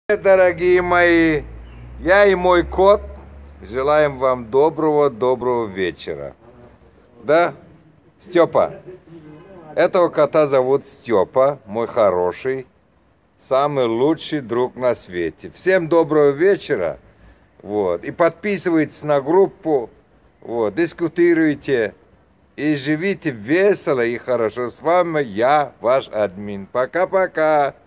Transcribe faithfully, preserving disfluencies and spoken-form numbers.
Дорогие мои, я и мой кот желаем вам доброго-доброго вечера. Да, Степа? Этого кота зовут Степа, мой хороший, самый лучший друг на свете. Всем доброго вечера. Вот. И подписывайтесь на группу, вот, дискутируйте и живите весело и хорошо. С вами я, ваш админ. Пока-пока.